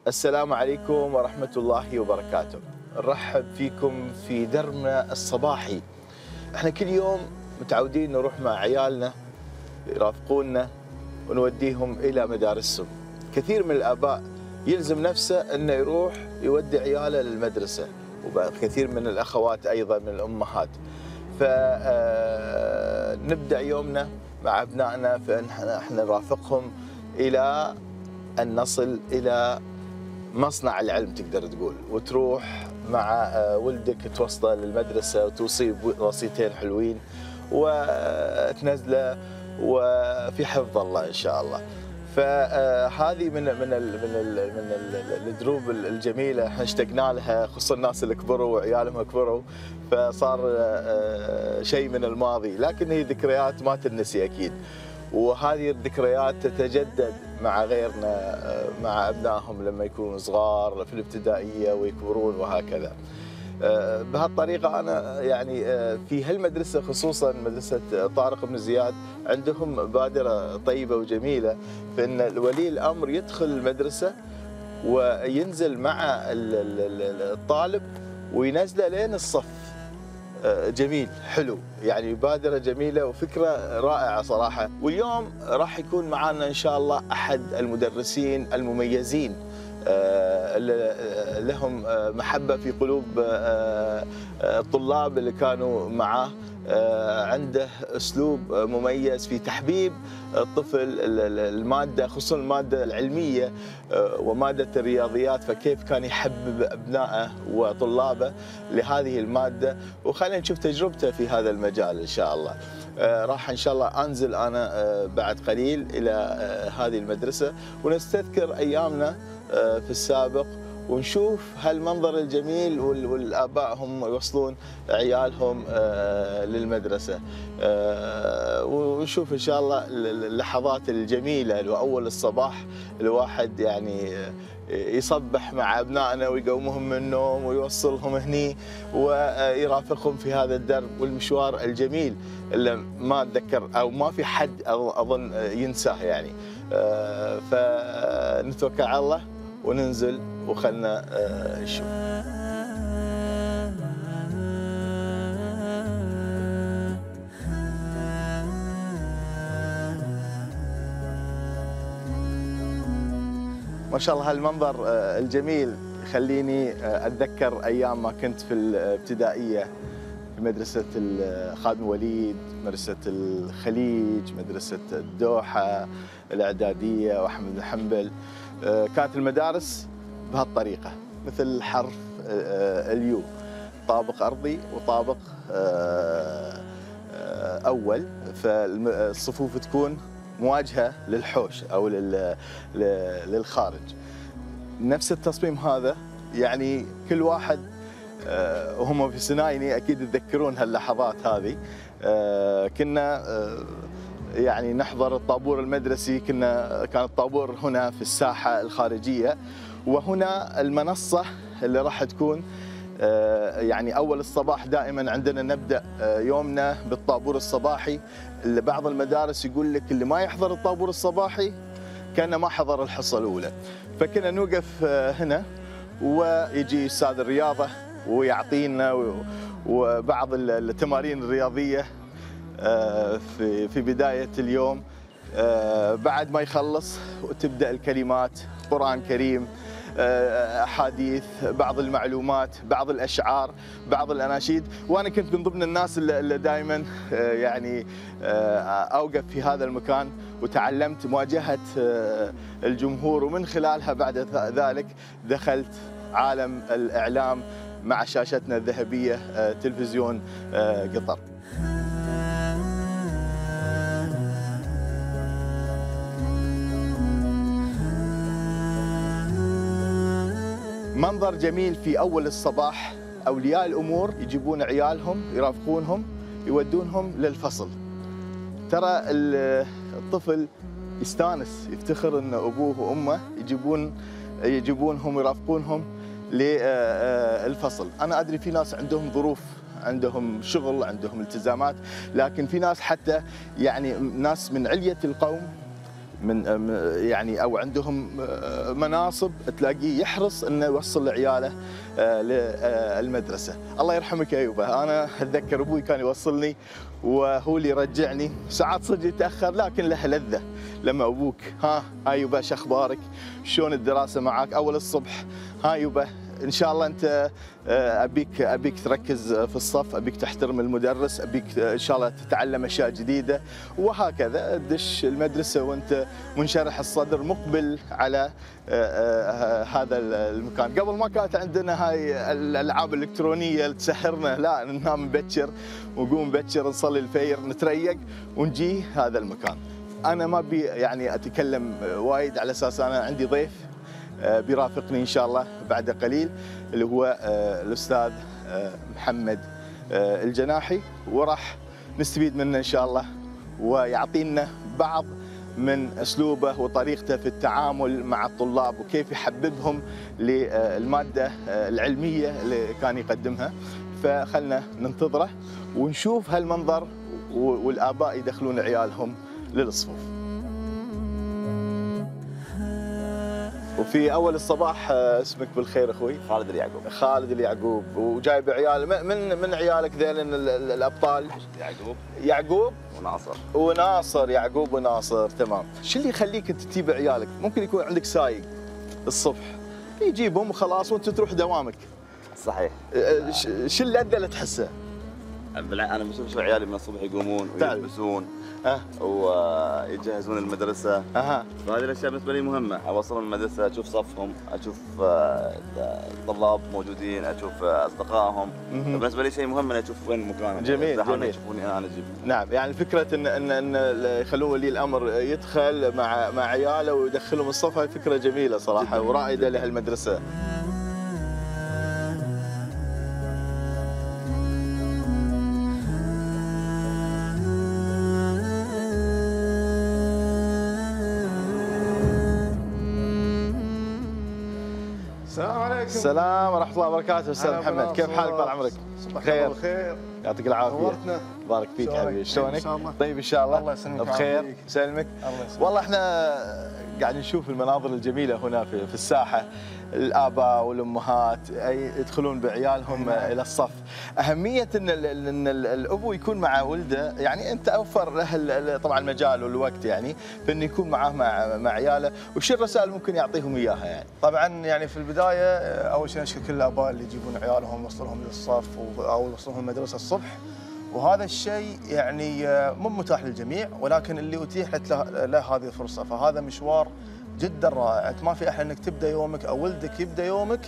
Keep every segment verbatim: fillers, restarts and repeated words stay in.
السلام عليكم ورحمة الله وبركاته. نرحب فيكم في دربنا الصباحي. احنا كل يوم متعودين نروح مع عيالنا يرافقونا ونوديهم إلى مدارسهم. كثير من الآباء يلزم نفسه أنه يروح يودي عياله للمدرسة، وكثير من الأخوات أيضا من الأمهات. فنبدأ يومنا مع أبنائنا فإن احنا نرافقهم إلى أن نصل إلى مصنع العلم تقدر تقول، وتروح مع ولدك توصله للمدرسة وتوصيه وصيتين حلوين وتنزله وفي حفظ الله إن شاء الله. فهذه من من ال من ال من ال الدروب الجميله احنا اشتقنا لها، خصوصا الناس اللي كبروا وعيالهم كبروا، فصار شيء من الماضي، لكن هي ذكريات ما تنسي اكيد. وهذه الذكريات تتجدد مع غيرنا، مع ابنائهم لما يكونوا صغار في الابتدائيه ويكبرون وهكذا. بهالطريقه انا يعني في هالمدرسه خصوصا مدرسه طارق بن زياد عندهم مبادره طيبه وجميله، فان ولي الامر يدخل المدرسه وينزل مع الطالب وينزله لين الصف. جميل حلو، يعني مبادره جميله وفكره رائعه صراحه. واليوم راح يكون معنا ان شاء الله احد المدرسين المميزين لهم محبة في قلوب الطلاب اللي كانوا معه. عنده أسلوب مميز في تحبيب الطفل المادة، خصوصا المادة العلمية ومادة الرياضيات، فكيف كان يحبب أبنائه وطلابه لهذه المادة. وخلينا نشوف تجربته في هذا المجال إن شاء الله. راح إن شاء الله أنزل أنا بعد قليل إلى هذه المدرسة ونستذكر أيامنا في السابق، ونشوف هالمنظر الجميل والآباء هم يوصلون عيالهم للمدرسة، ونشوف إن شاء الله اللحظات الجميلة وأول الصباح الواحد يعني يصبح مع أبنائنا ويقومهم من النوم ويوصلهم هني ويرافقهم في هذا الدرب والمشوار الجميل اللي ما أتذكر أو ما في حد أظن ينساه يعني. فنتوكل على الله وننزل وخلنا نشوف. ما شاء الله هالمنظر الجميل يخليني اتذكر ايام ما كنت في الابتدائيه في مدرسه خادم وليد، مدرسه الخليج، مدرسه الدوحه الاعداديه واحمد بن حنبل. كانت المدارس بهالطريقه مثل حرف اليو، طابق ارضي وطابق اول، فالصفوف تكون مواجهه للحوش او للخارج. نفس التصميم هذا، يعني كل واحد وهم في سنايني اكيد يتذكرون هاللحظات هذه. كنا يعني نحضر الطابور المدرسي، كنا كان الطابور هنا في الساحه الخارجيه، وهنا المنصه اللي راح تكون يعني اول الصباح. دائما عندنا نبدا يومنا بالطابور الصباحي، اللي بعض المدارس يقول لك اللي ما يحضر الطابور الصباحي كان ما حضر الحصه الاولى. فكنا نوقف هنا ويجي استاذ الرياضه ويعطينا وبعض التمارين الرياضيه في في بدايه اليوم. بعد ما يخلص وتبدا الكلمات، قرآن كريم، احاديث، بعض المعلومات، بعض الاشعار، بعض الاناشيد. وانا كنت من ضمن الناس اللي دائما يعني اوقف في هذا المكان، وتعلمت مواجهه الجمهور، ومن خلالها بعد ذلك دخلت عالم الاعلام مع شاشتنا الذهبيه تلفزيون قطر. منظر جميل في أول الصباح، أولياء الأمور يجيبون عيالهم يرافقونهم يودونهم للفصل. ترى الطفل يستانس، يفتخر أن أبوه وأمه يجيبون يجيبونهم يرافقونهم للفصل. أنا أدري في ناس عندهم ظروف، عندهم شغل، عندهم التزامات، لكن في ناس حتى يعني ناس من علية القوم من يعني او عندهم مناصب تلاقيه يحرص انه يوصل عياله للمدرسه. الله يرحمك يا ايوبه، انا اتذكر ابوي كان يوصلني وهو اللي يرجعني، ساعات صدق يتاخر لكن له لذه لما ابوك ها ايوبه شو اخبارك؟ شلون الدراسه معاك؟ اول الصبح ها ايوبه ان شاء الله انت ابيك ابيك تركز في الصف، ابيك تحترم المدرس، ابيك ان شاء الله تتعلم اشياء جديده، وهكذا تدش المدرسه وانت منشرح الصدر مقبل على هذا المكان. قبل ما كانت عندنا هاي الالعاب الالكترونيه اللي تسهرنا، لا ننام مبكر ونقوم مبكر نصلي الفجر نتريق ونجي هذا المكان. انا ما بي يعني اتكلم وايد على اساس انا عندي ضيف بيرافقني ان شاء الله بعد قليل اللي هو الاستاذ محمد الجناحي، وراح نستفيد منه ان شاء الله ويعطينا بعض من اسلوبه وطريقته في التعامل مع الطلاب وكيف يحببهم للماده العلميه اللي كان يقدمها. فخلنا ننتظره ونشوف هالمنظر والاباء يدخلون عيالهم للصفوف. وفي اول الصباح اسمك بالخير اخوي؟ خالد اليعقوب. خالد اليعقوب، وجايب عيال من من عيالك ذيل الابطال؟ يعقوب يعقوب وناصر. وناصر، يعقوب وناصر، تمام. شو اللي يخليك انت تجيب عيالك؟ ممكن يكون عندك سايق الصبح يجيبهم وخلاص وانت تروح دوامك. صحيح. شو اللذه اللي تحسها؟ انا بشوف عيالي من الصبح يقومون ويلبسون أه. ويجهزون المدرسه. اها. فهذه الاشياء بالنسبه لي مهمه، اوصلهم المدرسه اشوف صفهم، اشوف الطلاب موجودين، اشوف اصدقائهم. بالنسبه لي شيء مهم اني اشوف وين مكانهم. جميل جميل. يشوفوني انا اجيب. نعم، يعني فكره ان ان ان يخلون ولي الامر يدخل مع مع عياله ويدخلهم الصف، هاي فكره جميله صراحه ورائده لهالمدرسه. السلام عليكم. السلام ورحمة الله وبركاته أستاذ محمد، كيف حالك طال عمرك؟ خير خير، يعطيك العافية. نورتنا. بارك فيك حبيبي، شلونك؟ طيب إن شاء الله. الله يسلمك. بخير يسلمك. والله احنا قاعد نشوف المناظر الجميلة هنا في في الساحة، الآباء والأمهات يدخلون بعيالهم إلى الصف. أهمية إن إن الأبو يكون مع ولده، يعني أنت أوفر له طبعا المجال والوقت يعني في إنه يكون معاه مع مع عياله، وش الرسائل ممكن يعطيهم إياها يعني؟ طبعا يعني في البداية أول شيء نشكر كل الآباء اللي يجيبون عيالهم ويوصلهم للصف أو يوصلهم المدرسة الصبح، وهذا الشيء يعني مو متاح للجميع، ولكن اللي أتيحت له, له هذه الفرصة، فهذا مشوار جدا رائع. ما في احلى انك تبدا يومك او ولدك يبدا يومك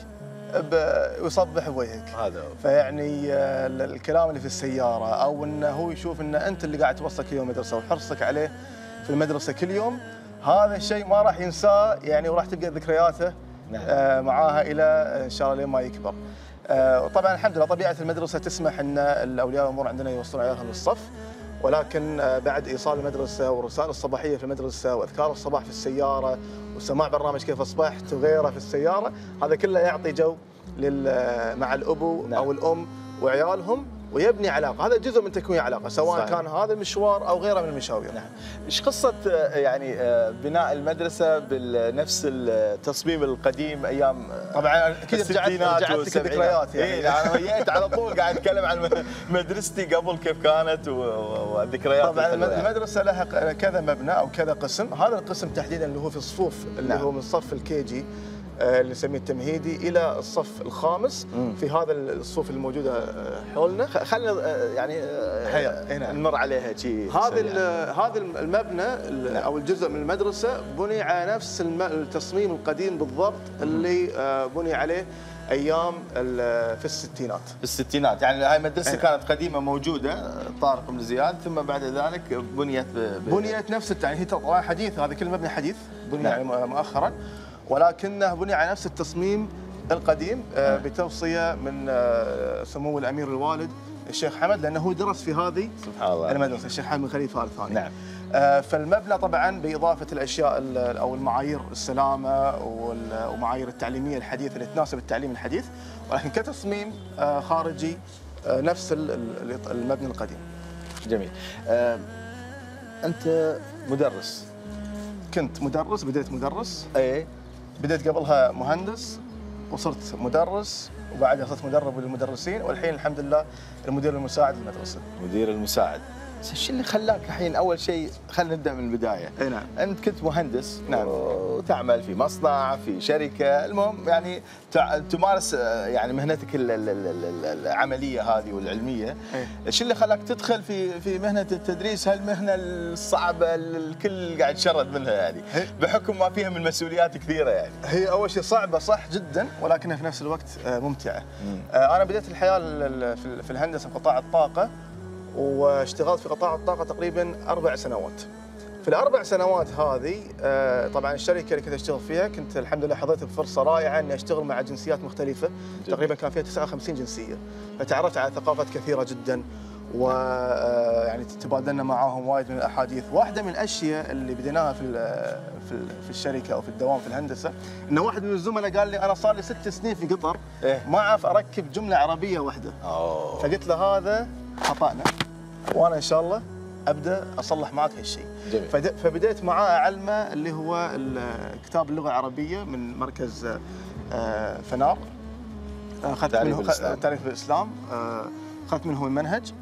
ويصبح بوجهك. هذا فيعني الكلام اللي في السياره او انه هو يشوف ان انت اللي قاعد توصل كل يوم مدرسه وحرصك عليه في المدرسه كل يوم، هذا الشيء ما راح ينساه يعني، وراح تبقى ذكرياته نعم. معاها الى ان شاء الله لين ما يكبر. طبعا الحمد لله طبيعه المدرسه تسمح ان الاولياء الامور عندنا يوصلون عيالهم للصف، ولكن بعد ايصال المدرسه والرسائل الصباحيه في المدرسه واذكار الصباح في السياره وسماع برنامج كيف اصبحت وغيره في السياره، هذا كله يعطي جو مع الابو نعم. او الام وعيالهم، ويبني علاقه، هذا جزء من تكوين علاقه سواء صحيح. كان هذا المشوار او غيره من المشاوير. نعم. ايش قصه يعني بناء المدرسه بنفس التصميم القديم ايام طبعا اكيد رجعت رجعت لك ذكريات يعني. إيه انا جيت على طول قاعد اتكلم عن مدرستي قبل كيف كانت والذكريات. طبعا المدرسه لها كذا مبنى او كذا قسم، هذا القسم تحديدا اللي هو في الصفوف اللي نعم. هو من صف الكي جي اللي نسميه التمهيدي الى الصف الخامس مم. في هذا الصفوف الموجوده حولنا. خلينا يعني هنا نمر عليها شيء. هذا هذا المبنى او الجزء من المدرسه بني على نفس التصميم القديم بالضبط اللي بني عليه ايام في الستينات. في الستينات يعني هاي المدرسه كانت قديمه موجوده طارق بن زياد، ثم بعد ذلك بنيت ب... بنيت نفس يعني هي طبعا حديث، هذا كل مبنى حديث بني نعم. يعني مؤخرا، ولكنه بني على نفس التصميم القديم بتوصيه من سمو الامير الوالد الشيخ حمد، لانه هو درس في هذه سبحان الله المدرسه الشيخ حمد بن خليفه ال ثاني. نعم. فالمبنى طبعا باضافه الاشياء او المعايير السلامه والمعايير التعليميه الحديثه اللي تناسب التعليم الحديث، ولكن كتصميم خارجي نفس المبنى القديم. جميل. انت مدرس، كنت مدرس، بديت مدرس، اي بديت قبلها مهندس وصرت مدرس، وبعدها صرت مدرب للمدرسين، والحين الحمد لله المدير المساعد للمدرسة. مدير المساعد. بس ايش اللي خلاك الحين اول شيء خلينا نبدا من البدايه. اي نعم. انت كنت مهندس نعم. وتعمل في مصنع في شركه، المهم يعني تع- تمارس آه، يعني مهنتك ال- ال- ال- ال- العمليه هذه والعلميه. إيه. ايش اللي خلاك تدخل في في مهنه التدريس، هالمهنه الصعبه اللي الكل قاعد يشرد منها يعني إيه. بحكم ما فيها من مسؤوليات كثيره يعني. هي اول شيء صعبه صح جدا، ولكنها في نفس الوقت آه، ممتعه. آه، انا بديت الحياه ال- ال- في ال- في الهندسه في قطاع الطاقه، واشتغلت في قطاع الطاقه تقريبا اربع سنوات. في الاربع سنوات هذه آه، طبعا الشركه اللي كنت اشتغل فيها كنت الحمد لله حظيت بفرصه رائعه اني اشتغل مع جنسيات مختلفه، جميل. تقريبا كان فيها تسعة وخمسين جنسيه، فتعرفت على ثقافات كثيره جدا، ويعني تبادلنا معاهم وايد من الاحاديث. واحده من الاشياء اللي بديناها في ال- في ال- في الشركه او في الدوام في الهندسه، ان واحد من الزملاء قال لي انا صار لي ست سنين في قطر إيه. ما اعرف اركب جمله عربيه واحده. اوه فقلت له هذا خطأنا، وانا ان شاء الله ابدا اصلح معك هالشيء. جميل. فد- فبديت معاه اعلمه اللي هو ال- كتاب اللغه العربيه من مركز آه، فنار. آه، اخذت تعريف منه الإسلام. خ- تعريف الاسلام، آه، اخذت منه المنهج،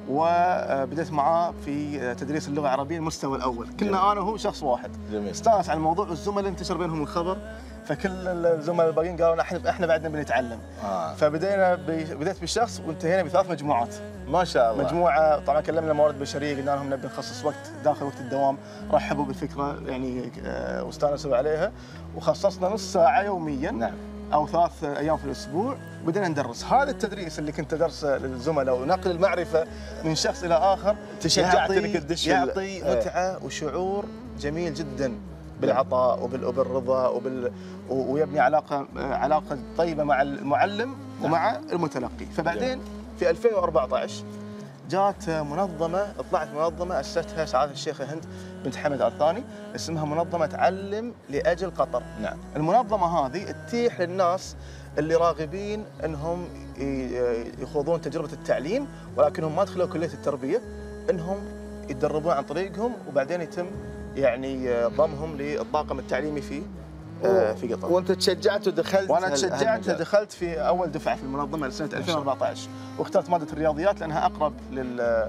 وبديت معاه في تدريس اللغه العربيه المستوى الاول. كنا جميل. انا وهو شخص واحد. جميل. استانس على الموضوع، والزملاء انتشر بينهم الخبر، فكل الزملاء الباقيين قالوا احنا احنا بعدنا بنتعلم. آه. فبدينا ب... بديت بشخص وانتهينا بثلاث مجموعات. ما شاء الله. مجموعه طبعا كلمنا موارد بشريه، قلنا لهم نبي نخصص وقت داخل وقت الدوام، رحبوا بالفكره يعني آه، واستانسوا عليها، وخصصنا نص ساعه يوميا. نعم. او ثلاث ايام في الاسبوع، بدينا ندرس. هذا التدريس اللي كنت ادرسه للزملاء ونقل المعرفه من شخص الى اخر تشجعت يعطي- إنك تدش ال- يعطي إيه. متعه وشعور جميل جدا بالعطاء وبال- وبالرضا وبال و- ويبني علاقه علاقه طيبه مع المعلم ومع المتلقي. فبعدين في ألفين وأربعة عشر جات منظمه، طلعت منظمه اسستها سعاده الشيخه هند بنت حمد آل ثاني، اسمها منظمه علم لاجل قطر. نعم. المنظمه هذه تتيح للناس اللي راغبين انهم ي- يخوضون تجربه التعليم ولكنهم ما دخلوا كليه التربيه، انهم يتدربون عن طريقهم، وبعدين يتم يعني ضمهم للطاقم التعليمي في آه، في قطر. وانت تشجعت ودخلت وانا هال- تشجعت هالمجال. دخلت في اول دفعه في المنظمه لسنه ألفين وأربعة عشر، واخترت ماده الرياضيات لانها اقرب لل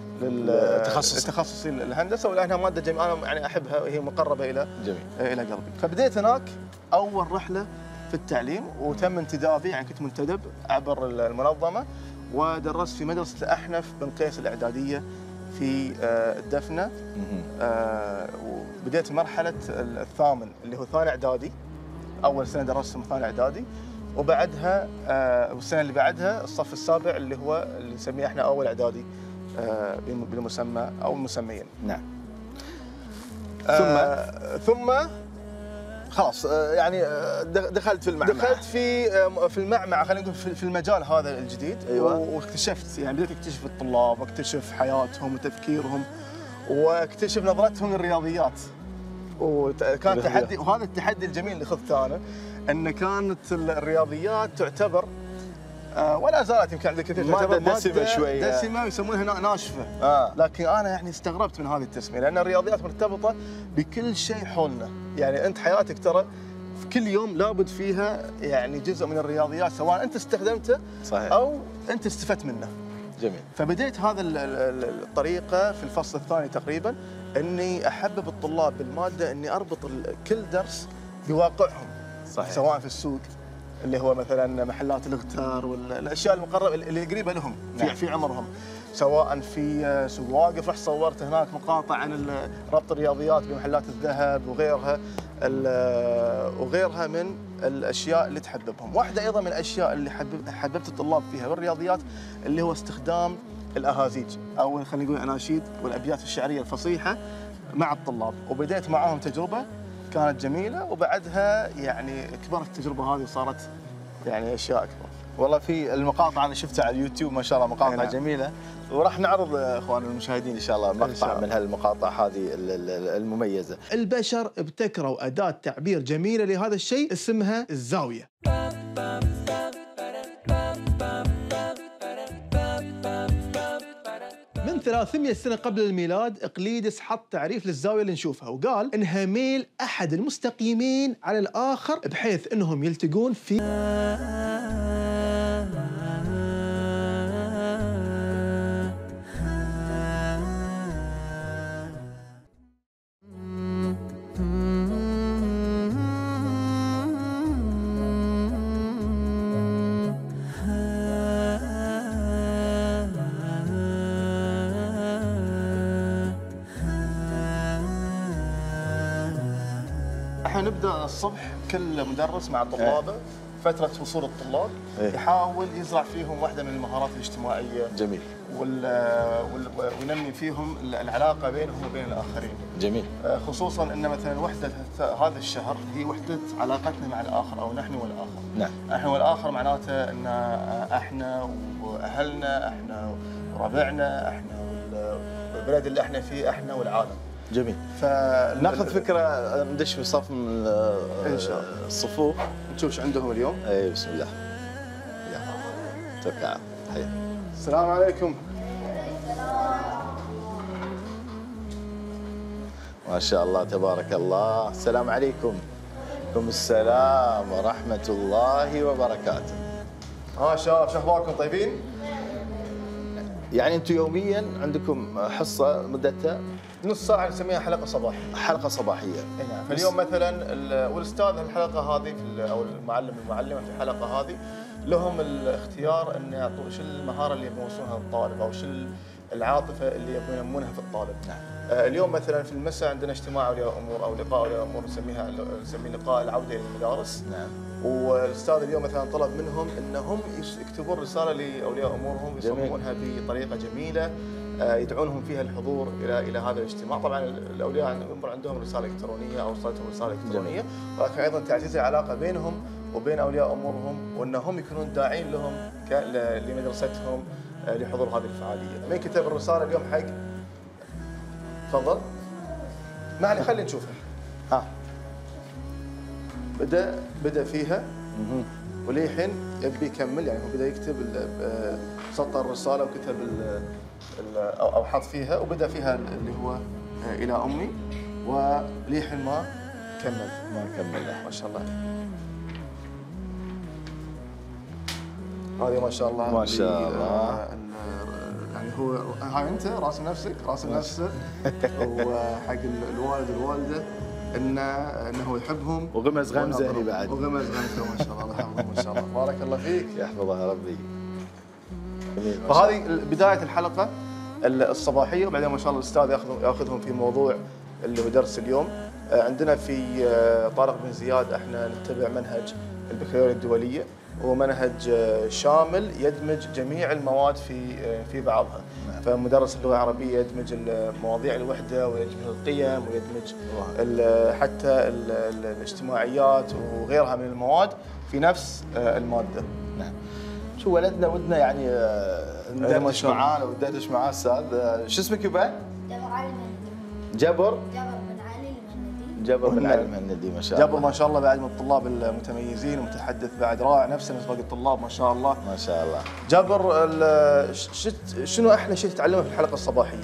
لل تخصص. تخصصي الهندسه، ولانها ماده جميله انا يعني احبها وهي مقربه الى جميل. الى قلبي. فبديت هناك اول رحله في التعليم، وتم انتدابي، يعني كنت منتدب عبر المنظمه، ودرست في مدرسه الاحنف بن قيس الاعداديه في آه، الدفنه. مهم. آه، وبديت مرحله الثامن اللي هو ثاني اعدادي. اول سنه درست ثاني اعدادي، وبعدها آه، والسنه اللي بعدها الصف السابع اللي هو اللي نسميه احنا اول اعدادي آه، بالمسمى او المسميين. نعم. آه، ثم خلاص آه، يعني آه، دخ- دخلت في المعمعة. دخلت في آه، في المعمعة، خلينا نقول في في المجال هذا الجديد. أيوة. و- واكتشفت يعني بديت اكتشف الطلاب، واكتشف حياتهم وتفكيرهم، واكتشف نظرتهم للرياضيات. وكان الرياضيات. تحدي، وهذا التحدي الجميل اللي خذته انا، ان كانت الرياضيات تعتبر آه، ولا زالت يمكن عند الكثير مادة تعتبر دسمة شوية. دسمه ويسمونها نا- ناشفه. آه. لكن انا يعني استغربت من هذه التسميه، لان الرياضيات مرتبطه بكل شيء حولنا. يعني انت حياتك ترى في كل يوم لابد فيها يعني جزء من الرياضيات، سواء انت استخدمته صحيح. او انت استفدت منه. جميل. فبديت هذا ال- ال- ال- الطريقه في الفصل الثاني تقريبا، اني احبب الطلاب بالماده، اني اربط ال- كل درس بواقعهم. صحيح. سواء في السوق اللي هو مثلا محلات الاغتار والاشياء المقربه اللي قريبه لهم في نعم. في عمرهم، سواء في سوق واقف رحت صورت هناك مقاطع عن ال- ربط الرياضيات بمحلات الذهب وغيرها ال- وغيرها من الاشياء اللي تحببهم. واحده ايضا من الاشياء اللي حبب حببت الطلاب فيها بالرياضيات اللي هو استخدام الاهازيج، او خلينا نقول الاناشيد والابيات الشعريه الفصيحه مع الطلاب. وبديت معاهم تجربه كانت جميله، وبعدها يعني كبرت التجربه هذه وصارت يعني اشياء اكبر. والله في المقاطع انا شفتها على اليوتيوب ما شاء الله مقاطع نعم. جميله، وراح نعرض اخوان المشاهدين ان شاء الله إن شاء مقطع الله. من هالمقاطع هذه ال- ال- المميزه. البشر ابتكروا اداه تعبير جميله لهذا الشيء اسمها الزاويه. من ثلاثمئة سنة قبل الميلاد إقليدس حط تعريف للزاوية اللي نشوفها، وقال إنها ميل أحد المستقيمين على الآخر بحيث إنهم يلتقون في احنا نبدا الصبح كل مدرس مع طلابه فتره وصول الطلاب إيه. يحاول يزرع فيهم واحده من المهارات الاجتماعيه جميل. وال وال- وينمي فيهم العلاقه بينهم وبين الاخرين. جميل. خصوصا ان مثلا وحده هذا الشهر هي وحده علاقتنا مع الاخر او نحن والاخر. نعم. احنا والاخر معناته ان احنا واهلنا، احنا وربعنا، احنا والبلد اللي احنا فيه، احنا والعالم. جميل. فناخذ ناخذ فكره ندش في صف من إن شاء الله. الصفوف. نشوف ايش عندهم اليوم. اي بسم الله. يلا توكل على الله. السلام عليكم. ما شاء الله تبارك الله. السلام عليكم. عليكم السلام ورحمة الله وبركاته. ها شباب شو اخباركم طيبين؟ يعني انتم يوميا عندكم حصة مدتها نص ساعة نسميها حلقة صباحية. حلقة صباحية. اي نعم. فاليوم مثلا ال- والاستاذ الحلقة هذه في ال- او المعلم المعلمة في الحلقة هذه لهم الاختيار ان يعطوا شو المهارة اللي يبغون يوصلونها للطالب او شو العاطفة اللي يبغون ينمونها في الطالب. نعم. آه اليوم مثلا في المساء عندنا اجتماع اولياء امور او لقاء اولياء امور نسميها نسميه لقاء العودة الى المدارس. نعم. والاستاذ اليوم مثلا طلب منهم انهم يكتبون رساله لاولياء امورهم يصممونها بطريقه جميله آه، يدعونهم فيها الحضور الى الى هذا الاجتماع. طبعا الاولياء الامور عندهم رساله الكترونيه او وصلتهم رساله الكترونيه، ولكن ايضا تعزيز العلاقه بينهم وبين اولياء امورهم وانهم يكونون داعين لهم ك- ل- لمدرستهم آه، لحضور هذه الفعاليه. من كتب الرساله اليوم حق؟ تفضل. معني خلينا نشوفها. ها. بدا بدا فيها مهم. وللحين يبي يكمل، يعني هو بدا يكتب ال- آه، سطر الرساله وكتب ال ال او أو حط فيها وبدا فيها اللي هو آه، الى امي، وللحين ما كمل. ما نكمل. ما شاء الله. هذه ما شاء الله. ما شاء اللي، الله. آه، ال- يعني هو هاي انت راسم نفسك راسم نفسه وحق ال- الوالد والوالده انه انه يحبهم وغمز غمزة هني بعد. وغمز غمزه ما شاء الله. الله يحفظهم ما شاء الله. بارك الله فيك. يحفظها ربي. جميل. ما شاء الله. فهذه بدايه الحلقه الصباحيه، وبعدين ما شاء الله الاستاذ ياخذ ياخذهم في موضوع اللي هو درس اليوم. آه، عندنا في آه، طارق بن زياد احنا نتبع منهج البكالوريا الدوليه، هو منهج آه، شامل يدمج جميع المواد في آه، في بعضها. نعم. فمدرس اللغه العربيه يدمج مواضيع الوحده ويدمج القيم ويدمج ال- حتى ال- ال- الاجتماعيات وغيرها من المواد في نفس آه، الماده. نعم. شو ولدنا ودنا يعني آه، ما ندردش شاء الله. معاه لو ندردش معاه استاذ. آه، شو اسمك يبا؟ جبر علي المهندي. جبر. جبر بن علي المهندي. جبر بن وإحنا- علي المهندي ما شاء الله. جابر ما شاء الله بعد من الطلاب المتميزين ومتحدث بعد رائع نفسه مثل باقي الطلاب ما شاء الله. ما شاء الله. جابر ال- ش- شت- شنو احلى شيء تتعلمه في الحلقه الصباحيه؟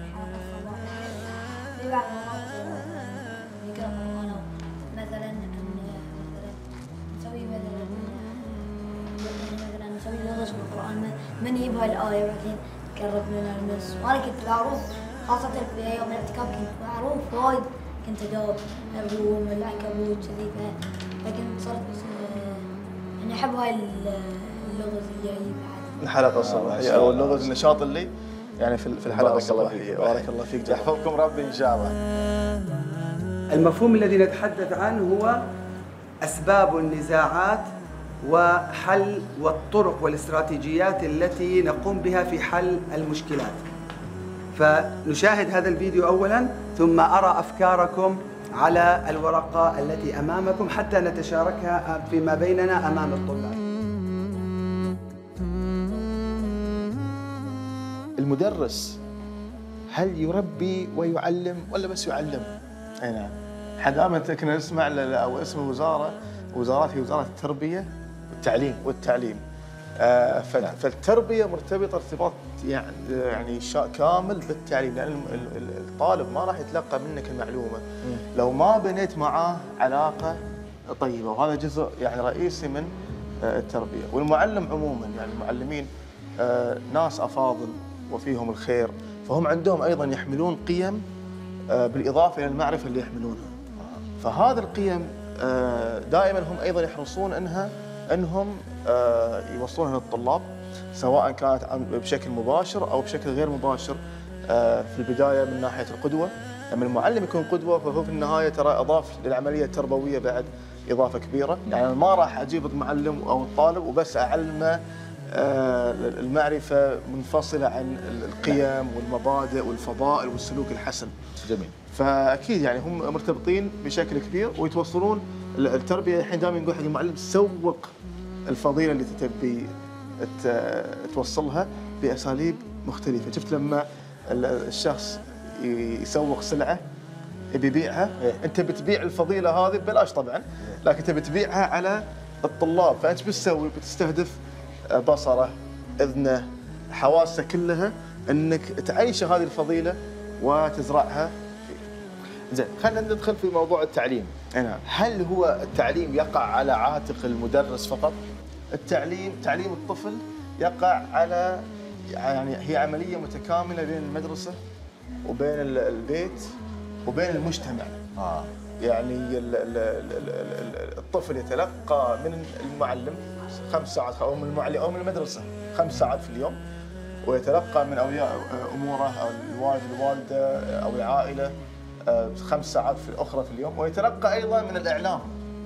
في بعض المرات نقرا قرآن مثلا عن مثلا نسوي مثلا مثلا نسوي لغز بالقرآن من- من يجيب هاي الآية وبعدين تقرب لنا المس، وأنا كنت معروف خاصة في يوم الاعتكاف كنت معروف وايد، كنت أجاوب الروم العنكبوت كذي ف- لكن صرت آه، يعني أحب هاي اللغز اللي جاي بعد. الحلقه الصباحيه او اللغز النشاط اللي يعني في في الحلقه بارك الله الصباحيه. فيك. بارك الله فيك جابر. يحفظكم ربي ان شاء الله. المفهوم الذي نتحدث عنه هو أسباب النزاعات وحل والطرق والاستراتيجيات التي نقوم بها في حل المشكلات. فنشاهد هذا الفيديو أولاً ثم أرى أفكاركم على الورقة التي أمامكم حتى نتشاركها فيما بيننا أمام الطلاب. المدرس هل يربي ويعلم ولا بس يعلم؟ اي نعم. احنا دائما كنا نسمع ل- او اسم الوزاره وزارات هي وزاره التربيه التعليم. والتعليم. آه، فال- فالتربيه مرتبطه ارتباط يعني يعني شا- كامل بالتعليم، لان الم- ال- ال- الطالب ما راح يتلقى منك المعلومه لو ما بنيت معاه علاقه طيبه، وهذا جزء يعني رئيسي من آه، التربيه. والمعلم عموما يعني المعلمين آه، ناس افاضل وفيهم الخير، فهم عندهم ايضا يحملون قيم آه، بالاضافه الى المعرفه اللي يحملونها. فهذه القيم آه، دائما هم ايضا يحرصون انها انهم آه، يوصلونها للطلاب، سواء كانت عن- بشكل مباشر او بشكل غير مباشر. آه، في البدايه من ناحيه القدوه، لما المعلم يكون قدوه فهو في النهايه ترى اضاف للعمليه التربويه بعد اضافه كبيره. يعني أنا ما راح اجيب المعلم او الطالب وبس اعلمه آه، المعرفه منفصله عن القيم والمبادئ والفضائل والسلوك الحسن. جميل. فاكيد يعني هم مرتبطين بشكل كبير ويتوصلون. التربيه الحين دائما نقول حق المعلم سوق الفضيله اللي تبي ت- توصلها باساليب مختلفه. شفت لما ال- الشخص يسوق سلعه يبي يبيعها، انت بتبيع الفضيله هذه ببلاش طبعا، لكن تبي تبيعها على الطلاب، فانت ايش بتسوي؟ بتستهدف بصره، اذنه، حواسه كلها، انك تعيش هذه الفضيله وتزرعها. زين، خلينا ندخل في موضوع التعليم. نعم. هل هو التعليم يقع على عاتق المدرس فقط؟ التعليم تعليم الطفل يقع على يعني هي عمليه متكامله بين المدرسه وبين ال- البيت وبين المجتمع. اه يعني ال- ال- ال- ال- الطفل يتلقى من المعلم خمس ساعات او من المعلم او من المدرسه خمس ساعات في اليوم، ويتلقى من اولياء اموره او الوالد الوالده او العائله آه، خمس ساعات في اخرى في اليوم، ويتلقى ايضا من الاعلام.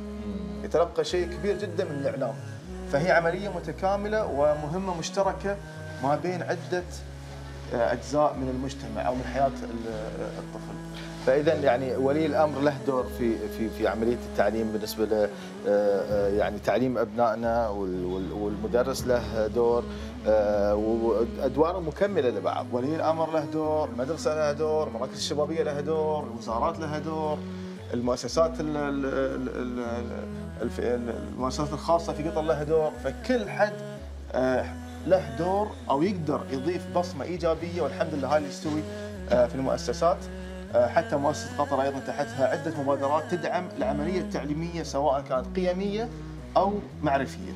يتلقى شيء كبير جدا من الاعلام. فهي عمليه متكامله ومهمه مشتركه ما بين عده آه، اجزاء من المجتمع او من حياه ال- الطفل. فاذا يعني ولي الامر له دور في في في عمليه التعليم بالنسبه له، آه، آه، يعني تعليم ابنائنا، وال- وال- والمدرس له دور، آه، وادوار مكمله لبعض. ولي الامر له دور، المدرسه لها دور، المراكز الشبابيه لها دور، الوزارات لها دور، المؤسسات ال ال ال ال ال المؤسسات الخاصه في قطر لها دور، فكل حد آه، له دور او يقدر يضيف بصمه ايجابيه، والحمد لله هاي اللي يستوي آه، في المؤسسات. آه، حتى مؤسسه قطر ايضا تحتها عده مبادرات تدعم العمليه التعليميه سواء كانت قيميه او معرفيه.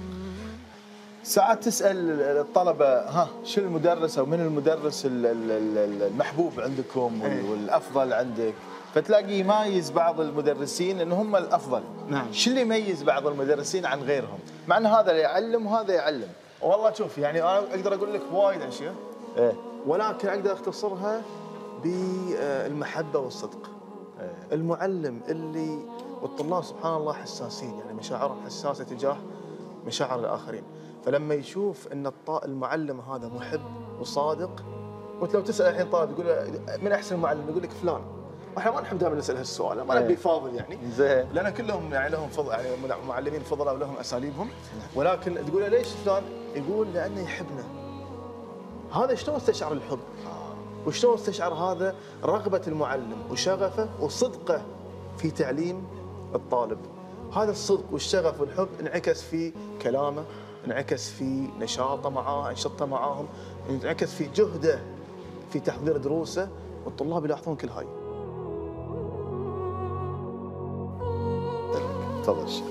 ساعات تسال الطلبه ها شو المدرس او من المدرس ال- ال- ال- المحبوب عندكم وال- إيه. والافضل عندك، فتلاقي يميز بعض المدرسين ان هم الافضل. نعم. شو اللي يميز بعض المدرسين عن غيرهم؟ مع ان هذا يعلم وهذا يعلم. والله شوف يعني انا اقدر اقول لك وايد اشياء، ايه ولكن اقدر اختصرها بالمحبه والصدق. المعلم اللي والطلاب سبحان الله حساسين، يعني مشاعرهم حساسه تجاه مشاعر الاخرين، فلما يشوف ان الط- المعلم هذا محب وصادق، وانت لو تسال الحين طالب يقول له من احسن المعلم يقول لك فلان، واحنا ما نحب دائما نسال هالسؤال، ما نبي فاضل يعني، زين. لان كلهم يعني لهم فضل، يعني معلمين فضلاء ولهم اساليبهم، ولكن تقول له ليش فلان؟ يقول لانه يحبنا. هذا شلون استشعر الحب؟ وشلون استشعر هذا رغبة المعلم وشغفه وصدقه في تعليم الطالب؟ هذا الصدق والشغف والحب انعكس في كلامه، انعكس في نشاطه معاه، انشطته معاهم، انعكس في جهده في تحضير دروسه، والطلاب يلاحظون كل هاي. تفضل الشيخ.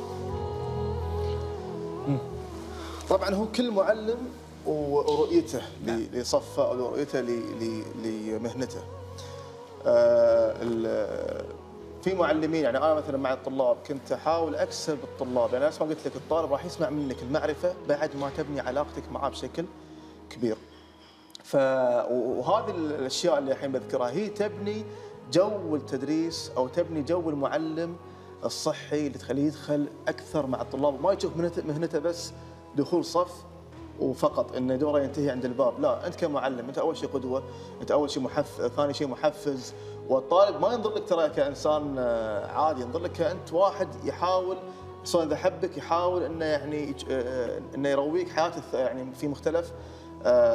طبعا هو كل معلم ورؤيته لصفه او رؤيته لمهنته. آه، ال- في معلمين يعني انا مثلا مع الطلاب كنت احاول اكسب الطلاب، يعني نفس ما قلت لك الطالب راح يسمع منك المعرفه بعد ما تبني علاقتك معاه بشكل كبير. ف وهذه الاشياء اللي الحين بذكرها هي تبني جو التدريس او تبني جو المعلم الصحي اللي تخليه يدخل اكثر مع الطلاب، وما يشوف مهنته مهنته بس دخول صف وفقط ان دوره ينتهي عند الباب. لا، انت كمعلم انت اول شيء قدوه، انت اول شيء محفز، ثاني شيء محفز، والطالب ما ينظر لك ترى كانسان عادي، ينظر لك كانت واحد يحاول سواء اذا حبك يحاول انه يعني انه يرويك حياته يعني في مختلف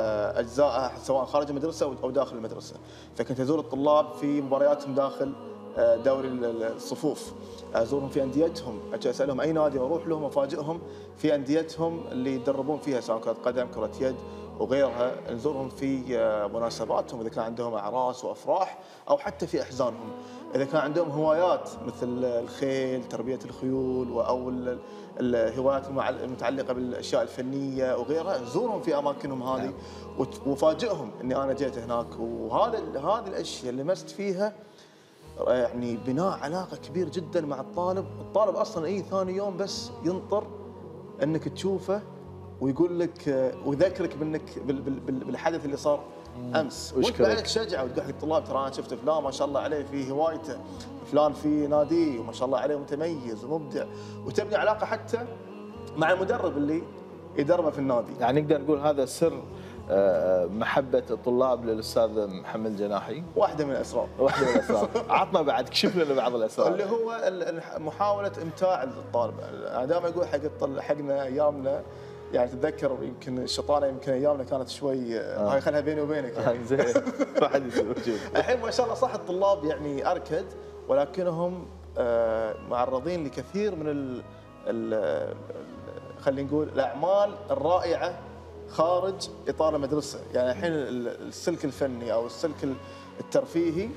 اجزائها سواء خارج المدرسه او داخل المدرسه. فكنت ازور الطلاب في مبارياتهم داخل دوري الصفوف، ازورهم في انديتهم، اجي اسالهم اي نادي واروح لهم افاجئهم في انديتهم اللي يدربون فيها سواء كره قدم كره يد وغيرها، نزورهم في مناسباتهم اذا كان عندهم اعراس وافراح او حتى في احزانهم، اذا كان عندهم هوايات مثل الخيل تربيه الخيول او الهوايات المتعلقه بالاشياء الفنيه وغيرها، نزورهم في اماكنهم هذه وافاجئهم اني انا جيت هناك. وهذا هذه الاشياء اللي لمست فيها يعني بناء علاقه كبير جدا مع الطالب، الطالب اصلا اي ثاني يوم بس ينطر انك تشوفه ويقول لك ويذكرك بانك بالحدث اللي صار امس، وانت بعد تشجعه وتقول حق الطلاب ترى انا شفت فلان ما شاء الله عليه في هوايته، فلان في ناديه وما شاء الله عليه متميز ومبدع، وتبني علاقه حتى مع المدرب اللي يدربه في النادي. يعني نقدر نقول هذا سر محبة الطلاب للأستاذ محمد الجناحي. واحدة من الأسرار. واحدة من الأسرار. عطنا بعد كشف لنا بعض الأسرار. اللي هو محاولة إمتاع الطالب. أنا دائما أقول حق حقنا أيامنا يعني تتذكر يمكن الشطانة يمكن أيامنا كانت شوي آه. هاي خلها بيني وبينك يعني. زين. ما حد يسوي. الحين ما شاء الله صح الطلاب يعني أركد ولكنهم آه معرضين لكثير من ال ال خلينا نقول الأعمال الرائعة خارج اطار المدرسه، يعني الحين السلك الفني او السلك الترفيهي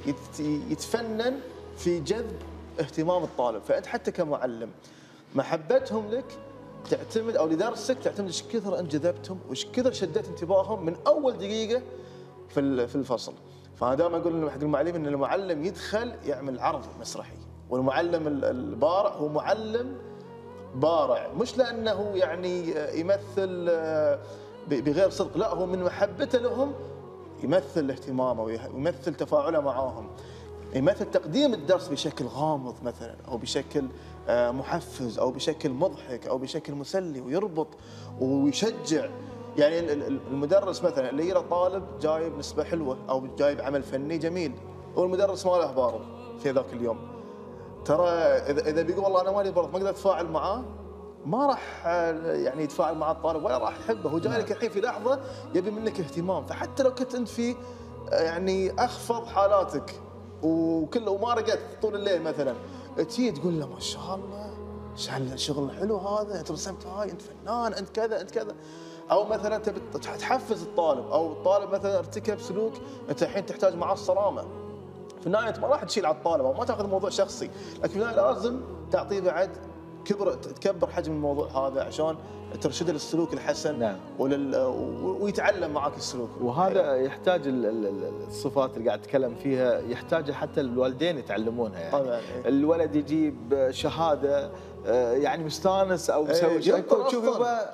يتفنن في جذب اهتمام الطالب، فانت حتى كمعلم محبتهم لك تعتمد او لدرسك تعتمد ايش كثر انت جذبتهم وايش كثر شديت انتباههم من اول دقيقه في في الفصل. فانا دائما اقول حق المعلمين ان المعلم يدخل يعمل عرض مسرحي، والمعلم البارع هو معلم بارع، مش لانه يعني يمثل بغير صدق، لا هو من محبته لهم يمثل اهتمامه ويمثل تفاعله معاهم، يمثل تقديم الدرس بشكل غامض مثلا او بشكل محفز او بشكل مضحك او بشكل مسلي ويربط ويشجع. يعني المدرس مثلا اللي يرى طالب جايب نسبه حلوه او جايب عمل فني جميل والمدرس ما له بارد في ذاك اليوم، ترى اذا اذا بيقول والله انا مالي برد ما اقدر اتفاعل معاه ما راح يعني يتفاعل مع الطالب ولا راح يحبه، هو جاي لك الحين في لحظه يبي منك اهتمام، فحتى لو كنت انت في يعني اخفض حالاتك وكل وما رقدت طول الليل مثلا، تجي تقول له ما شاء الله شغل حلو هذا، انت رسمت هاي، انت فنان، انت كذا انت كذا. او مثلا تبي تحفز الطالب او الطالب مثلا ارتكب سلوك انت الحين تحتاج معاه الصرامه، في النهايه انت ما راح تشيل على الطالب او ما تاخذ الموضوع شخصي، لكن في النهايه لازم تعطيه بعد كبر تكبر حجم الموضوع هذا عشان ترشده للسلوك الحسن. نعم. ولل... ويتعلم معك السلوك. وهذا يحتاج الصفات اللي قاعد اتكلم فيها يحتاج حتى الوالدين يتعلمون يعني. طبعا. الولد يجيب شهاده يعني مستانس او مسوي شيء تشوف يبا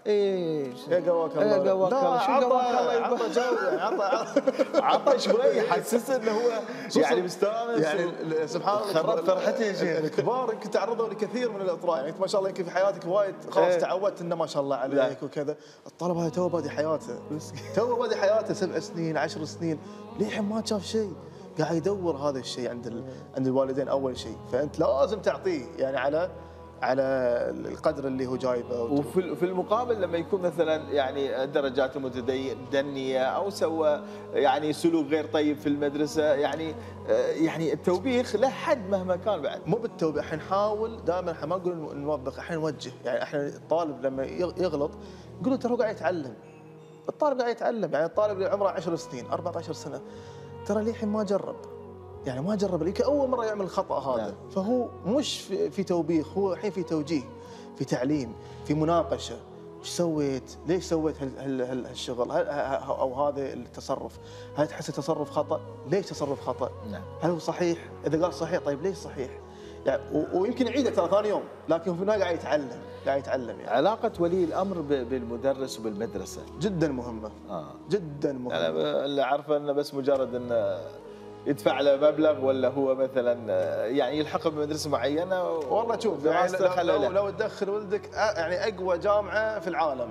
ايش يا قواك الله يا قواك الله شو قواك الله عطى جو عطى عطى شوي يحسسه انه هو يعني مستانس يعني سبحان الله خرب فرحته يا شيخ. الكبار يمكن تعرضوا لكثير من الاطراء، يعني انت ما شاء الله يمكن في حياتك وايد خلاص تعودت انه ما شاء الله عليك وكذا، الطالب هذا تو بادي حياته تو بادي حياته سبع سنين عشر سنين للحين ما شاف شيء، قاعد يدور هذا الشيء عند عند الوالدين اول شيء، فانت لازم تعطيه يعني على على القدر اللي هو جايبه. وفي في المقابل لما يكون مثلا يعني درجاته متدنيه او سوى يعني سلوك غير طيب في المدرسه، يعني يعني التوبيخ له حد مهما كان بعد. مو بالتوبيخ، الحين نحاول دائما ما نقول نوبخ، الحين نوجه، يعني احنا الطالب لما يغلط نقول له ترى هو قاعد يتعلم. الطالب قاعد يتعلم، يعني الطالب اللي عمره عشر سنين أربعة عشر سنه ترى للحين ما جرب. يعني ما جرب يمكن اول مره يعمل الخطا هذا. نعم. فهو مش في, في توبيخ، هو الحين في توجيه، في تعليم، في مناقشه، ايش سويت؟ ليش سويت هالشغل؟ او هذا التصرف، هل تحس تصرف خطا؟ ليش تصرف خطا؟ نعم. هل هو صحيح؟ اذا قال صحيح طيب ليش صحيح؟ يعني ويمكن يعيده ترى ثاني يوم، لكن في النهايه قاعد يتعلم، قاعد يتعلم يعني. علاقه ولي الامر بالمدرس وبالمدرسه جدا مهمه. آه. جدا مهمه. انا اللي اعرفه انه بس مجرد انه يدفع له مبلغ ولا هو مثلا يعني يلحق بمدرسه معينه. والله شوف يعني لو, لو, لو تدخل ولدك يعني اقوى جامعه في العالم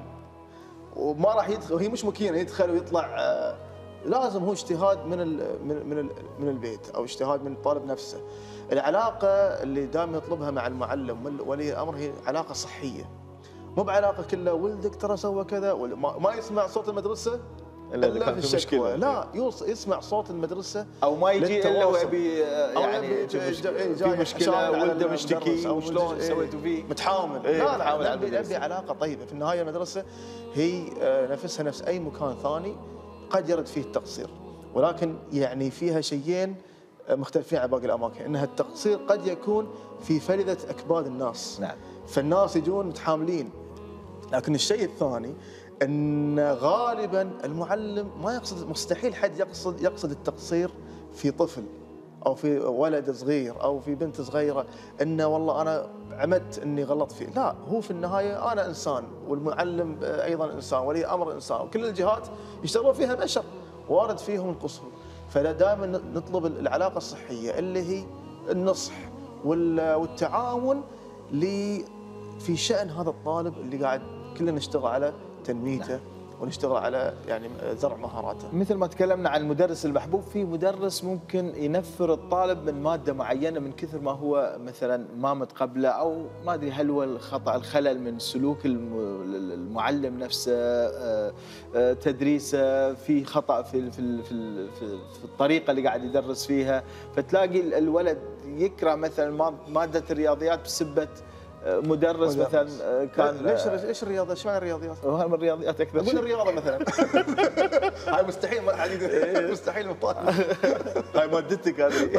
وما راح يدخل، وهي مش مكينه يدخل ويطلع، لازم هو اجتهاد من ال من من, من البيت او اجتهاد من الطالب نفسه. العلاقه اللي دائما يطلبها مع المعلم ولي الامر هي علاقه صحيه، مو بعلاقه كلها ولدك ترى سوى كذا، ما يسمع صوت المدرسه الا اذا إلا كان في في الشكوى. مشكله. لا يوص يسمع صوت المدرسه او ما يجي الا هو للتواصل. يبي أو يعني يبي في جا- مشكله, جا- في جاي مشكلة حشان على ولده المدرس مشتكي أو وشلون مدرس- سويتوا فيه. متحامل. إيه، لا لا متحامل على نبي المدرسة. نبي علاقه طيبه. في النهايه المدرسه هي آه، نفسها نفس اي مكان ثاني قد يرد فيه التقصير، ولكن يعني فيها شيئين آه، مختلفين عن باقي الاماكن، انها التقصير قد يكون في فلذه اكباد الناس. نعم. فالناس يجون متحاملين. لكن الشيء الثاني ان غالبا المعلم ما يقصد، مستحيل حد يقصد يقصد التقصير في طفل او في ولد صغير او في بنت صغيره، انه والله انا عمدت اني غلطت فيه. لا، هو في النهايه انا انسان، والمعلم ايضا انسان، ولي امر انسان، وكل الجهات يشتغلون فيها بشر وارد فيهم القصور. فدائما نطلب العلاقه الصحيه اللي هي النصح وال- والتعاون لي في شأن هذا الطالب اللي قاعد كلنا نشتغل على تنميته ونشتغل على يعني زرع مهاراته. مثل ما تكلمنا عن المدرس المحبوب، في مدرس ممكن ينفر الطالب من ماده معينه من كثر ما هو مثلا ما متقبله، او ما ادري هل هو الخطا الخلل من سلوك الم- المعلم نفسه، آه، آه، تدريسه، في خطا في في في في في الطريقه اللي قاعد يدرس فيها، فتلاقي الولد يكره مثلا ماد- ماده الرياضيات بسبه مدرس, مدرس مثلا كان. ليش ايش الرياضه؟ ايش معنى الرياضيات؟ هذا من الرياضيات اكثر. نقول الرياضه مثلا. هاي مستحيل ما حد يقدر- مستحيل مطالب. هاي مادتك هذه.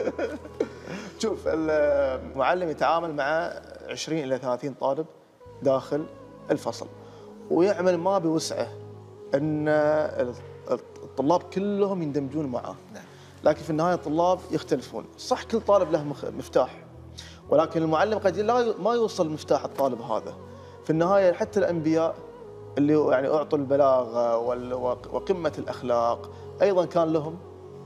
شوف، المعلم يتعامل مع عشرين الى ثلاثين طالب داخل الفصل، ويعمل ما بوسعه ان الطلاب كلهم يندمجون معه. لكن في النهايه الطلاب يختلفون، صح كل طالب له مخ- مفتاح، ولكن المعلم قد لا ما يوصل مفتاح الطالب هذا. في النهايه حتى الانبياء اللي يعني اعطوا البلاغه وال- وقمه الاخلاق ايضا كان لهم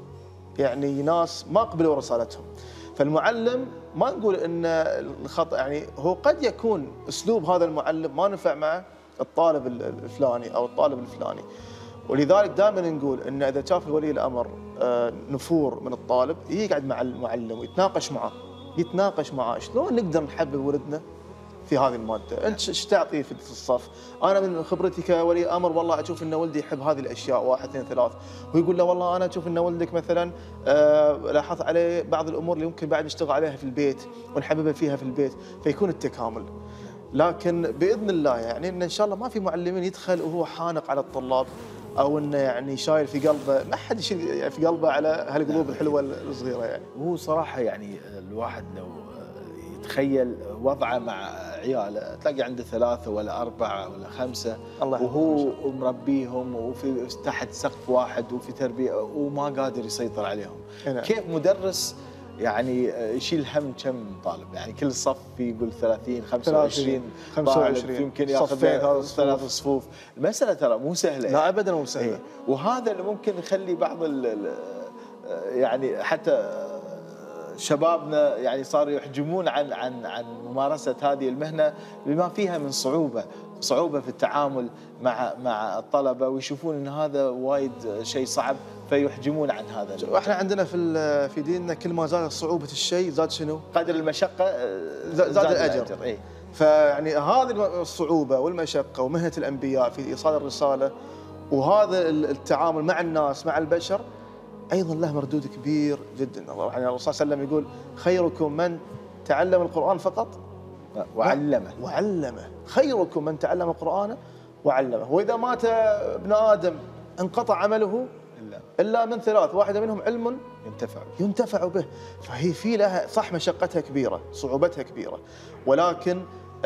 يعني ناس ما قبلوا رسالتهم. فالمعلم ما نقول ان الخطا، يعني هو قد يكون اسلوب هذا المعلم ما نفع مع الطالب الفلاني او الطالب الفلاني، ولذلك دائما نقول ان اذا شاف الولي الامر آه، نفور من الطالب يقعد مع المعلم ويتناقش معه، يتناقش معه شلون نقدر نحبب ولدنا في هذه الماده، انت ايش تعطيه في الصف؟ انا من خبرتي كولي امر والله اشوف ان ولدي يحب هذه الاشياء واحد اثنين ثلاث، ويقول له والله انا اشوف ان ولدك مثلا آه لاحظت عليه بعض الامور اللي ممكن بعد نشتغل عليها في البيت ونحببه فيها في البيت، فيكون التكامل. لكن باذن الله يعني ان ان شاء الله ما في معلمين يدخل وهو حانق على الطلاب، او انه يعني شايل في قلبه، ما حد يشيل في قلبه على هالقلوب الحلوه الصغيره يعني. وهو صراحه يعني الواحد لو يتخيل وضعه مع عياله، تلاقي عنده ثلاثه ولا اربعه ولا خمسه، الله وهو مربيهم وفي تحت سقف واحد وفي تربيه وما قادر يسيطر عليهم. هنا. كيف مدرس يعني يشيل هم كم طالب؟ يعني كل صف يقول ثلاثين خمسة وعشرين خمسة وعشرين يمكن ياخذ ثلاث صفوف. المساله ترى مو سهله. لا ابدا مو سهله. إيه. وهذا اللي ممكن يخلي بعض ال ال يعني حتى شبابنا يعني صاروا يحجمون عن عن عن ممارسه هذه المهنه بما فيها من صعوبه، صعوبه في التعامل مع مع الطلبه، ويشوفون ان هذا وايد شيء صعب فيحجمون عن هذا. واحنا عندنا في في ديننا كل ما زادت صعوبه الشيء زاد شنو؟ قدر المشقه زاد, زاد الاجر. الأجر. إيه؟ فيعني هذه الصعوبه والمشقه ومهنه الانبياء في ايصال الرساله، وهذا التعامل مع الناس مع البشر ايضا له مردود كبير جدا. يعني الرسول صلى الله عليه وسلم يقول خيركم من تعلم القرآن فقط وعلمه وعلمه خيركم من تعلم القرآن وعلمه. وإذا مات ابن آدم انقطع عمله إلا من ثلاث، واحدة منهم علم ينتفع ينتفع به. فهي في لها صح مشقتها كبيرة، صعوبتها كبيرة، ولكن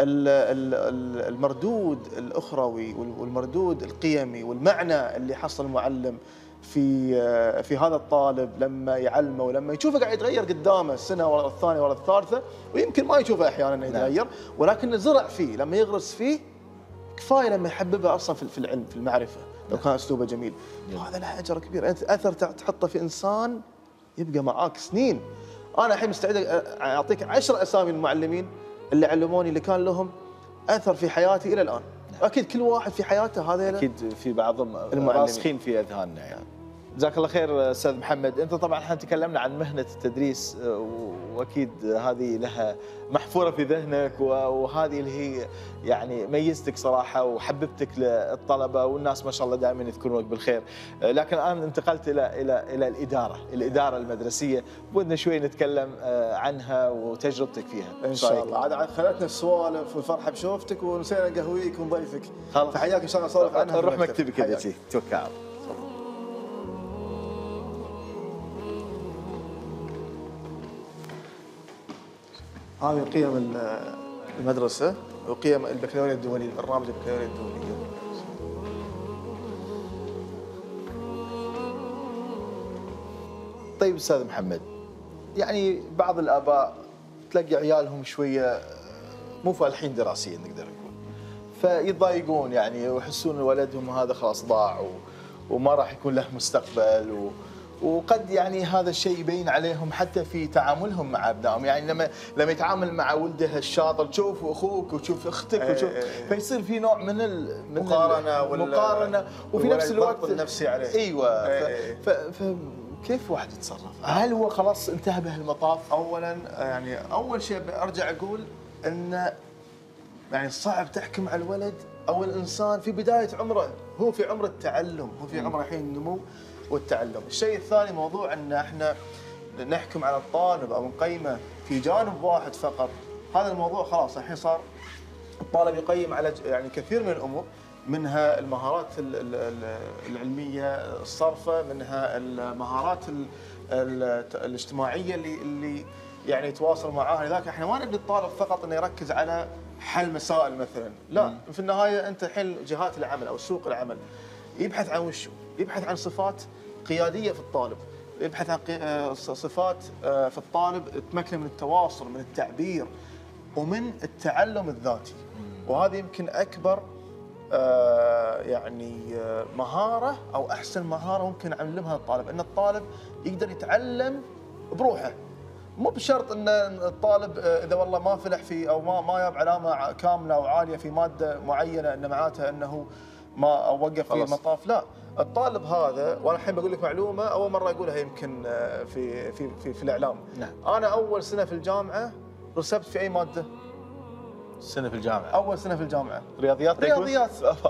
المردود الأخروي والمردود القيمي والمعنى اللي حصل المعلم في في هذا الطالب لما يعلمه ولما يشوفه قاعد يتغير قدامه السنه ورا الثانيه ورا الثالثه، ويمكن ما يشوفه احيانا يتغير، ولكن زرع فيه لما يغرس فيه كفايه لما يحببه اصلا في العلم في المعرفه لو كان اسلوبه جميل. هذا له اجر كبير، انت اثر تحطه في انسان يبقى معاك سنين. انا الحين مستعد اعطيك عشر اسامي المعلمين اللي علموني اللي كان لهم اثر في حياتي الى الان. اكيد كل واحد في حياته هذا اكيد في بعضهم راسخين في اذهاننا يعني. جزاك الله خير استاذ محمد. انت طبعا احنا تكلمنا عن مهنه التدريس واكيد هذه لها محفوره في ذهنك وهذه اللي هي يعني ميزتك صراحه وحببتك للطلبه والناس ما شاء الله دائما يذكرونك بالخير. لكن الان انتقلت الى الى الى الاداره، الاداره المدرسيه، بدنا شوي نتكلم عنها وتجربتك فيها. ان شاء الله. عاد خلتنا السوالف والفرحه بشوفتك ونسينا نقهويك ونضيفك. خلاص فحياك ان شاء الله نسولف عنها. نروح مكتبك يا سيدي. توكل على الله. هذه قيم المدرسة وقيم البكالوريا الدولي، البرنامج البكالوريا الدولي. طيب استاذ محمد، يعني بعض الآباء تلاقي عيالهم شوية مو فالحين دراسيا نقدر نقول، فيتضايقون يعني ويحسون ان ولدهم هذا خلاص ضاع وما راح يكون له مستقبل و وقد يعني هذا الشيء يبين عليهم حتى في تعاملهم مع ابنائهم، يعني لما لما يتعامل مع ولده الشاطر تشوف اخوك وتشوف اختك وتشوف فيصير في نوع من المقارنه والمقارنه وفي نفس الوقت النفسي عليه. ايوه. ف... ف... كيف واحد يتصرف؟ هل هو خلاص انتهى به المطاف؟ اولا يعني اول شيء ارجع اقول ان يعني صعب تحكم على الولد او الانسان في بدايه عمره، هو في عمر التعلم، هو في عمر الحين النمو والتعلم. الشيء الثاني موضوع ان احنا نحكم على الطالب او نقيمه في جانب واحد فقط، هذا الموضوع خلاص الحين صار الطالب يقيم على يعني كثير من الامور، منها المهارات العلميه الصرفه، منها المهارات الاجتماعيه اللي اللي يعني يتواصل معاها. لذلك احنا ما نبي الطالب فقط انه يركز على حل مسائل مثلا، لا، مم. في النهايه انت الحين جهات العمل او سوق العمل يبحث عن وشو؟ يبحث عن صفات قياديه في الطالب، يبحث عن صفات في الطالب تمكنه من التواصل، من التعبير، ومن التعلم الذاتي. وهذه يمكن اكبر يعني مهاره او احسن مهاره ممكن نعلمها للطالب، ان الطالب يقدر يتعلم بروحه. مو بشرط ان الطالب اذا والله ما فلح في او ما ما جاب علامه كامله او عاليه في ماده معينه ان معناتها انه ما وقف في المطاف، لا. الطالب هذا، وانا الحين بقول لك معلومه اول مره اقولها يمكن في في في, في الاعلام. نعم. انا اول سنه في الجامعه رسبت في اي ماده؟ سنه في الجامعه. اول سنه في الجامعه رياضيات. رياضيات.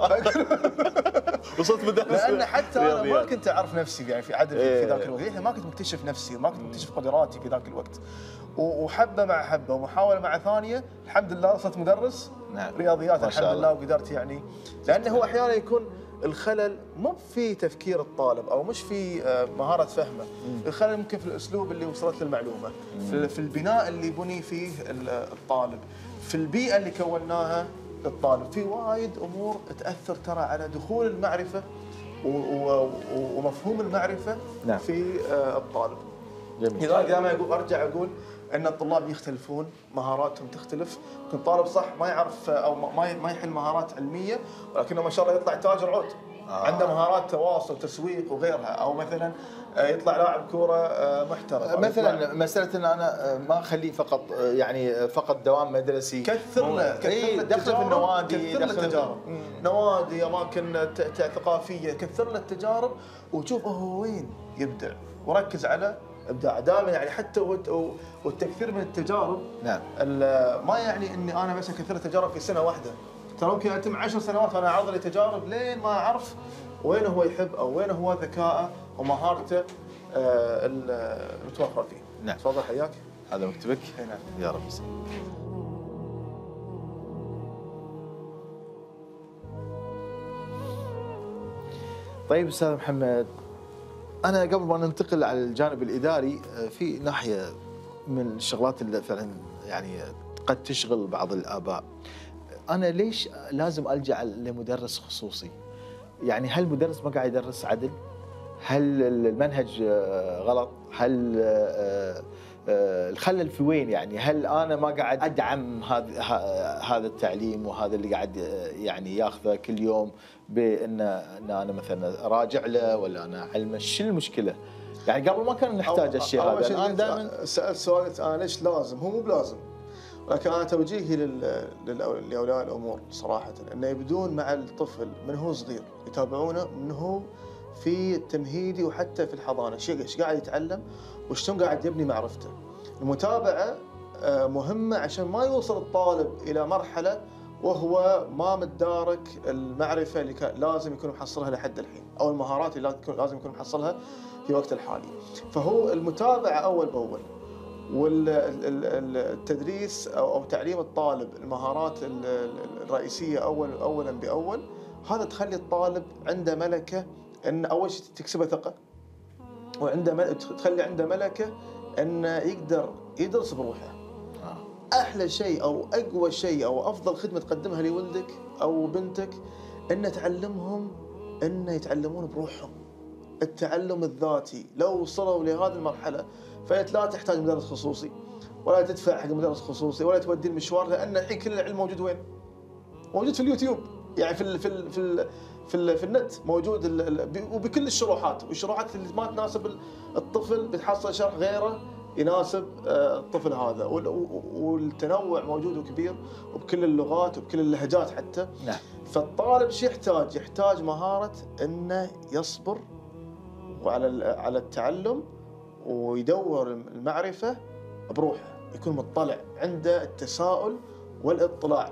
وصلت مدرس. لان حتى انا ما كنت اعرف نفسي يعني في عدد في ذاك الوقت، يعني ما كنت مكتشف نفسي وما كنت مكتشف قدراتي في ذاك الوقت. وحبه مع حبه ومحاوله مع ثانيه الحمد لله صرت مدرس. نعم. رياضيات الحمد لله، وقدرت يعني، لانه هو احيانا يكون الخلل مو في تفكير الطالب او مش في مهاره فهمه، الخلل ممكن في الاسلوب اللي وصلت له المعلومه، في البناء اللي بني فيه الطالب، في البيئه اللي كوناها للطالب، في وايد امور تاثر ترى على دخول المعرفه ومفهوم المعرفه. نعم. في الطالب. جميل. لذلك دائما اقول ارجع اقول ان الطلاب يختلفون، مهاراتهم تختلف. يمكن طالب صح ما يعرف او ما ما يحل مهارات علميه، ولكنه ما شاء الله يطلع تاجر عود. آه. عنده مهارات تواصل، تسويق وغيرها، او مثلا يطلع لاعب كوره محترف. مثلا مساله ان انا ما اخليه فقط يعني فقط دوام مدرسي، كثر له كثر له دخل في النوادي، كثر له التجارب، نوادي، اماكن ثقافيه، كثر له التجارب وشوف هو وين يبدع وركز على ابداع دائما. يعني حتى والتكثير من التجارب. نعم. ما يعني اني انا بس اكثر تجارب في سنه واحده، ترى ممكن اتم عشر سنوات وانا اعرض لي تجارب لين ما اعرف وين هو يحب او وين هو ذكائه ومهارته المتوفره فيه. نعم. تفضل حياك. هذا مكتبك. نعم. يا رب يسلمك. طيب استاذ محمد، أنا قبل ما ننتقل على الجانب الإداري، في ناحية من الشغلات اللي فعلا يعني قد تشغل بعض الآباء. أنا ليش لازم ألجأ لمدرس خصوصي؟ يعني هل المدرس ما قاعد يدرس عدل؟ هل المنهج غلط؟ هل الخلل في وين؟ يعني هل أنا ما قاعد أدعم هذا هذا التعليم وهذا اللي قاعد يعني ياخذه كل يوم بأن أن أنا مثلا راجع له ولا أنا أعلمه؟ شو المشكلة؟ يعني قبل ما كان نحتاج الشيء هذا، الآن دائما سألت سؤال أنا ليش لازم؟ هو مو بلازم، ولكن أنا توجيهي لأولياء الأمور صراحة أنه يبدون مع الطفل من هو صغير، يتابعونه من هو في التمهيدي وحتى في الحضانه، ايش قاعد يتعلم وشلون قاعد يبني معرفته. المتابعه مهمه عشان ما يوصل الطالب الى مرحله وهو ما متدارك المعرفه اللي كان لازم يكون محصلها لحد الحين، او المهارات اللي لازم يكون محصلها في وقت الحالي. فهو المتابعه اول باول، والتدريس او تعليم الطالب المهارات الرئيسيه اول اولا باول، هذا تخلي الطالب عنده ملكه ان اول شيء تكسبه ثقه، وعنده تخلي عنده ملكه انه يقدر يدرس بروحه. احلى شيء او اقوى شيء او افضل خدمه تقدمها لولدك او بنتك ان تعلمهم ان يتعلمون بروحهم. التعلم الذاتي لو وصلوا لهذه المرحله فانت لا تحتاج مدرس خصوصي، ولا تدفع حق مدرس خصوصي، ولا تودي المشوار، لان الحين كل العلم موجود وين؟ موجود في اليوتيوب، يعني في ال في ال في ال في, ال في النت موجود، وبكل الشروحات، والشروحات اللي ما تناسب الطفل بتحصل شرح غيره يناسب الطفل هذا، والتنوع موجود وكبير وبكل اللغات وبكل اللهجات حتى. نعم. فالطالب شو يحتاج؟ يحتاج مهارة انه يصبر وعلى على التعلم ويدور المعرفة بروحه، يكون مطلع، عنده التساؤل والاطلاع،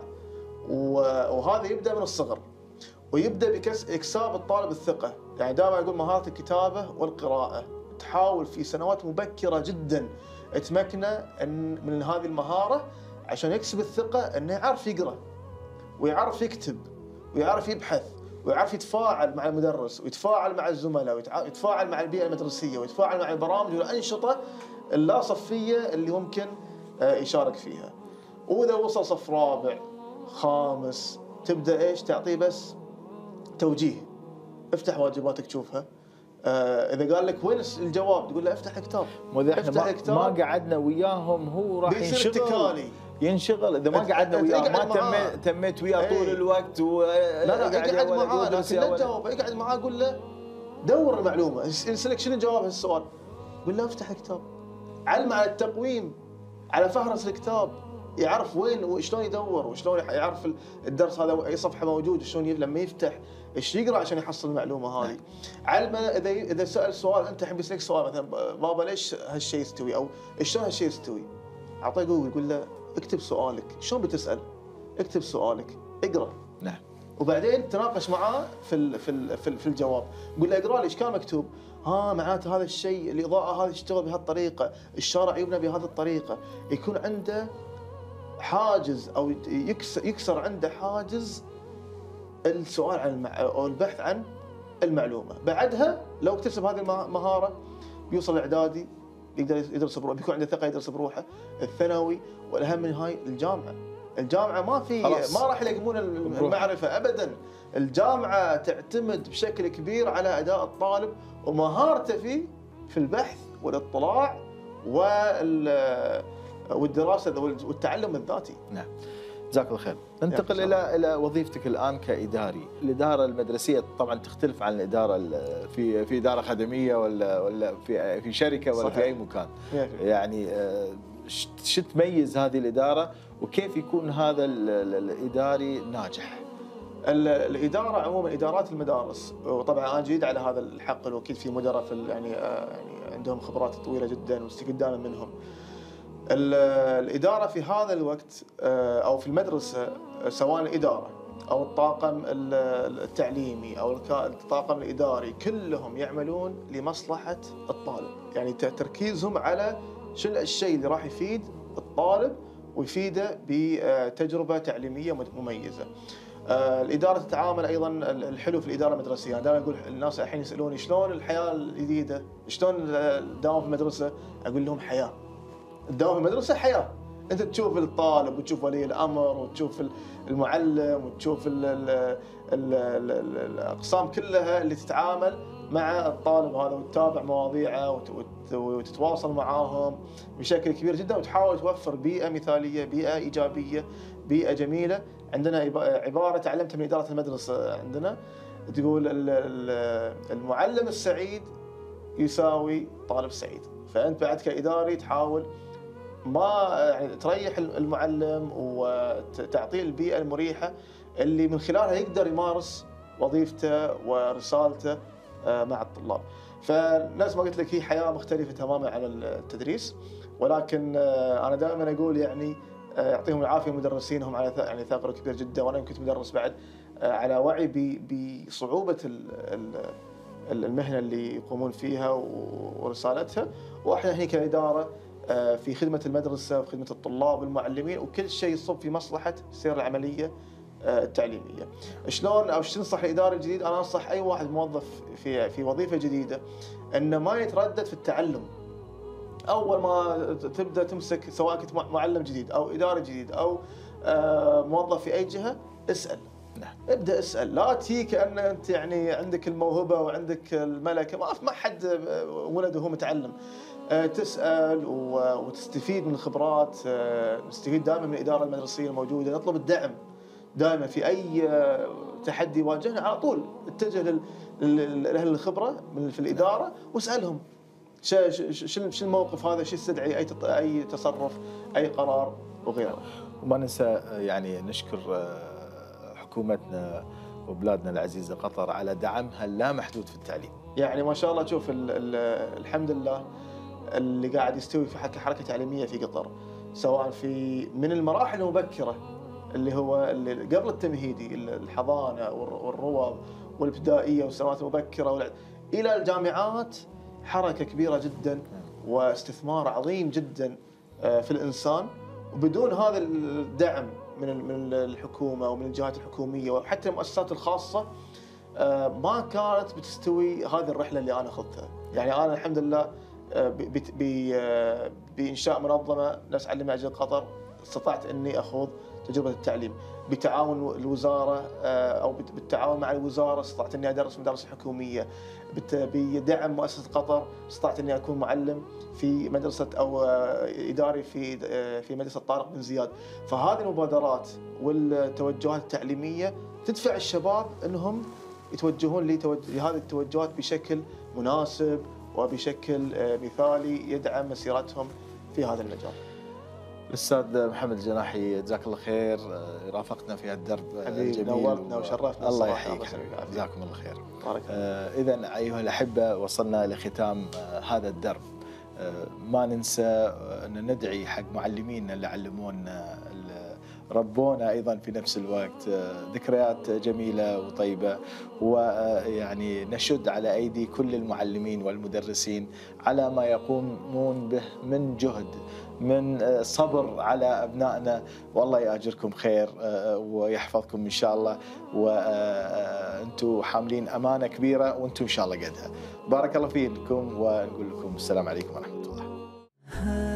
وهذا يبدأ من الصغر، ويبدأ بإكساب الطالب الثقة. يعني دائما أقول مهارة الكتابة والقراءة، تحاول في سنوات مبكرة جدا تمكنه من هذه المهارة عشان يكسب الثقة، انه يعرف يقرأ ويعرف يكتب ويعرف يبحث ويعرف يتفاعل مع المدرس ويتفاعل مع الزملاء ويتفاعل مع البيئة المدرسية ويتفاعل مع البرامج والأنشطة اللا صفية اللي ممكن يشارك فيها. وإذا وصل صف رابع خامس تبدأ إيش؟ تعطيه بس توجيه، افتح واجباتك تشوفها. آه اذا قال لك وين الجواب تقول له افتح الكتاب. واذا احنا ما, ما قعدنا وياهم هو راح ينشغل اتكالي. ينشغل اذا ما قعدنا وياه ما تميت تميت وياه طول الوقت و لا لا اقعد معاه، لكن لا تجاوب، اقعد معاه قول له دور المعلومه، يسالك شنو جواب هالسؤال قول له افتح الكتاب، علم على التقويم، على فهرس الكتاب، يعرف وين وشلون يدور وشلون يعرف الدرس هذا اي صفحه موجود، وشلون لما يفتح ايش يقرا عشان يحصل المعلومه هذه. علمه اذا اذا سال سؤال، انت الحين بيسالك سؤال مثلا بابا ليش هالشيء يستوي او شلون هالشيء يستوي، اعطيه جوجل قول له اكتب سؤالك، شلون بتسال؟ اكتب سؤالك، اقرا. نعم. وبعدين تناقش معاه في ال في ال في, ال في الجواب، قول له اقرا لي ايش كان مكتوب؟ ها معناته هذا الشيء الاضاءه هذه تشتغل بهالطريقه، الشارع يبنى بهذه الطريقه، يكون عنده حاجز او يكسر, يكسر عنده حاجز السؤال عن المع... او البحث عن المعلومه. بعدها لو اكتسب هذه المهاره بيوصل الاعدادي يقدر يدرس بروحه، بيكون عنده ثقه يدرس بروحه، الثانوي، والاهم من هاي الجامعه. الجامعه ما في ما راح يلقمون المعرفه ابدا، الجامعه تعتمد بشكل كبير على اداء الطالب ومهارته في في البحث والاطلاع وال والدراسه والتعلم الذاتي. نعم. جزاك الله خير. ننتقل الى الى وظيفتك الان كاداري. الاداره المدرسيه طبعا تختلف عن الاداره في في اداره خدميه ولا ولا في في شركه ولا صحيح. في اي مكان. يعني شو تميز هذه الاداره وكيف يكون هذا الاداري ناجح؟ الاداره عموما ادارات المدارس، وطبعا انا جديد على هذا الحقل واكيد في مدراء في يعني يعني عندهم خبرات طويله جدا واستقداما منهم. الإدارة في هذا الوقت أو في المدرسة سواء الإدارة أو الطاقم التعليمي أو الطاقم الإداري كلهم يعملون لمصلحة الطالب، يعني تركيزهم على شو الشيء اللي راح يفيد الطالب ويفيده بتجربة تعليمية مميزة. الإدارة تتعامل أيضا الحلو في الإدارة المدرسية، أنا دائما أقول الناس الحين يسألوني شلون الحياة الجديدة، شلون الدوام في المدرسة، أقول لهم حياة. الدوام في المدرسة حياة، أنت تشوف الطالب وتشوف ولي الأمر وتشوف المعلم وتشوف ال ال ال ال الأقسام كلها اللي تتعامل مع الطالب هذا وتتابع مواضيعه وتتواصل معاهم بشكل كبير جدا، وتحاول توفر بيئة مثالية، بيئة إيجابية، بيئة جميلة. عندنا عبارة تعلمتها من إدارة المدرسة عندنا تقول المعلم السعيد يساوي طالب سعيد، فأنت بعد كإداري تحاول ما يعني تريح المعلم وتعطيه البيئة المريحة اللي من خلالها يقدر يمارس وظيفته ورسالته مع الطلاب. فنفس ما قلت لك هي حياه مختلفه تماما عن التدريس، ولكن انا دائما اقول يعني يعطيهم العافيه مدرسينهم على يعني ثغر كبير جدا، وانا كنت مدرس بعد، على وعي بصعوبه المهنه اللي يقومون فيها ورسالتها، واحنا هنا كاداره في خدمه المدرسه وفي خدمه الطلاب والمعلمين، وكل شيء يصب في مصلحه السير العمليه التعليميه. شلون او ايش تنصح الاداري الجديد؟ انا انصح اي واحد موظف في في وظيفه جديده انه ما يتردد في التعلم. اول ما تبدا تمسك سواء كنت معلم جديد او اداري جديد او موظف في اي جهه، اسال. نعم. ابدا اسال، لا تجي كأن انت يعني عندك الموهبه وعندك الملكه، ما ما حد ولده هو متعلم. تسال وتستفيد من الخبرات، نستفيد دائما من الاداره المدرسيه الموجوده، نطلب الدعم دائما في اي تحدي يواجهنا، على طول اتجه لاهل الخبره في الاداره واسالهم شو شو الموقف هذا، شو يستدعي اي اي تصرف، اي قرار وغيره. وما ننسى يعني نشكر حكومتنا وبلادنا العزيزه قطر على دعمها اللامحدود في التعليم. يعني ما شاء الله، شوف ال ال الحمد لله اللي قاعد يستوي في حركه تعليميه في قطر، سواء في من المراحل المبكره اللي هو اللي قبل التمهيدي، الحضانه والروض والابتدائيه والسنوات المبكره الى الجامعات، حركه كبيره جدا واستثمار عظيم جدا في الانسان. وبدون هذا الدعم من من الحكومه ومن الجهات الحكوميه وحتى المؤسسات الخاصه ما كانت بتستوي هذه الرحله اللي انا اخذتها. يعني انا الحمد لله بانشاء منظمه نفس علم اجل قطر استطعت اني اخوض تجربه التعليم بتعاون الوزاره او بالتعاون مع الوزاره، استطعت اني ادرس مدارس حكوميه، بدعم مؤسسه قطر استطعت اني اكون معلم في مدرسه او اداري في في مدرسه طارق بن زياد. فهذه المبادرات والتوجهات التعليميه تدفع الشباب انهم يتوجهون لهذه التوجهات بشكل مناسب وبشكل مثالي يدعم مسيرتهم في هذا المجال. الأستاذ محمد الجناحي جزاك الله خير، رافقتنا في هالدرب الجميل، نورتنا وشرفتنا. الله يحييك، جزاكم الله خير. آه إذا أيها الأحبة، وصلنا لختام آه هذا الدرب. آه ما ننسى أن ندعي حق معلمينا اللي علمونا ربونا أيضا في نفس الوقت، ذكريات جميلة وطيبة، ويعني نشد على أيدي كل المعلمين والمدرسين على ما يقومون به من جهد، من صبر على أبنائنا، والله يأجركم خير ويحفظكم إن شاء الله، وأنتم حاملين أمانة كبيرة وأنتم إن شاء الله قدها. بارك الله فيكم، ونقول لكم السلام عليكم ورحمة الله.